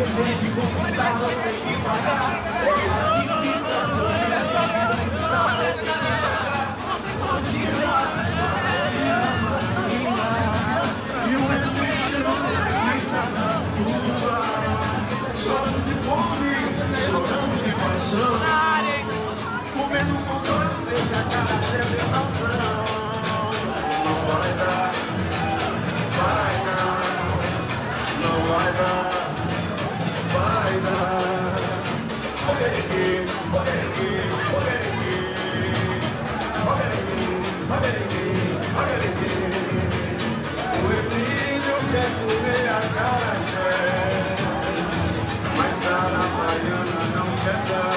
tem que conquistar, não tem que pagar. Visita, não tem que conquistar, não tem que pagar. Tira, e o menino está na rua, chorando de fome, chorando de paixão, comendo com os olhos esse a cara de tentação. Não vai dar, vai dar, não vai dar. Vai dar, obereguê, obereguê, obereguê, obereguê, obereguê, obereguê. O Emílio quer comer a acarajé, mas Sara Baiana não quer dar.